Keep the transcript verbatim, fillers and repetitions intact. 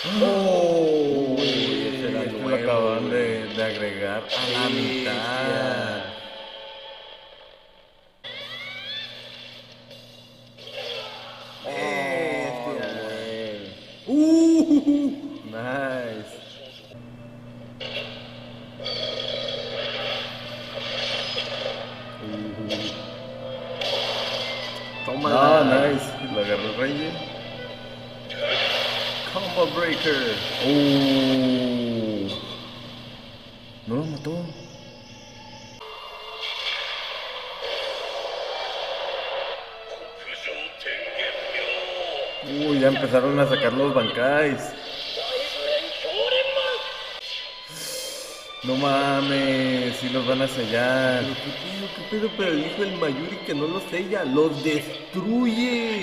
Oh, Uy, ese era este lo nuevo, acaban de, güey. de agregar a la mitad. Bestia. Oh, Bestia. güey. Uh, Nice. uh. No, Tómala. nice. Lo agarró el Ranger. Combo Breaker. Uh. No lo mató. Uy, ya empezaron a sacar los Bankais. No mames, si los van a sellar. Pero qué pedo, qué pedo, pero dijo el Mayuri que no los sella, los destruye.